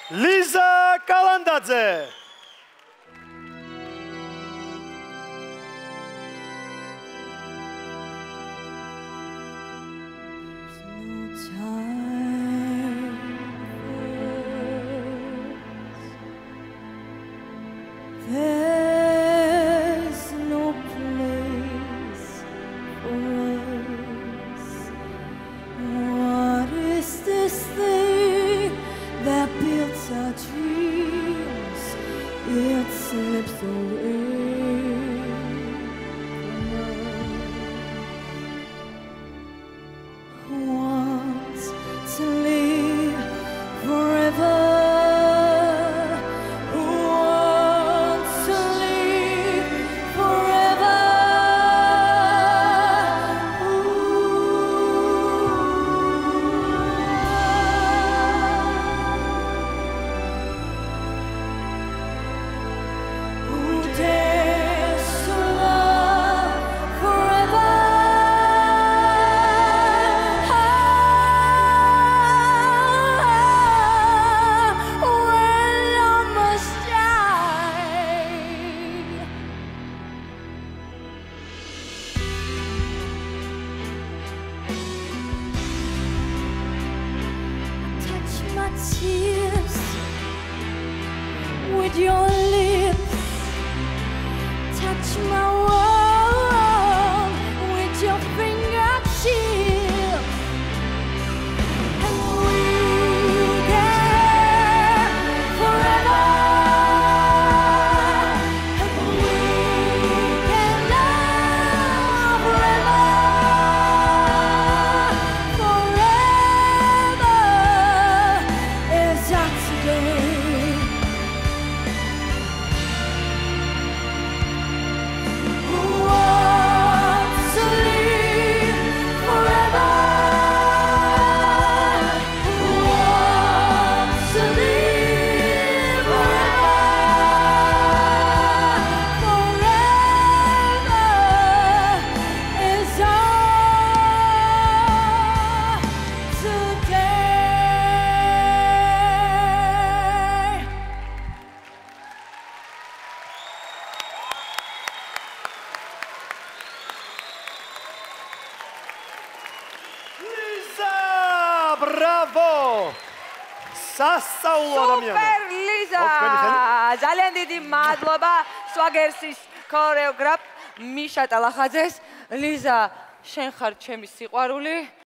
ლიზა კალანდაძე. There's no place for us. What is this thing that builds our dreams? It slips away from us. Want to live forever. My tears with your lips, touch my world with your fingertips, and we'll get forever, and we can love forever. Bravo! სასწაულო ადამიანო. Super Liza! ძალიან დიდი მადლობა Swagers-ის ქორეოგრაფ მიშა ტალახაძეს. Liza, შენ ხარ ჩემი სიყვარული.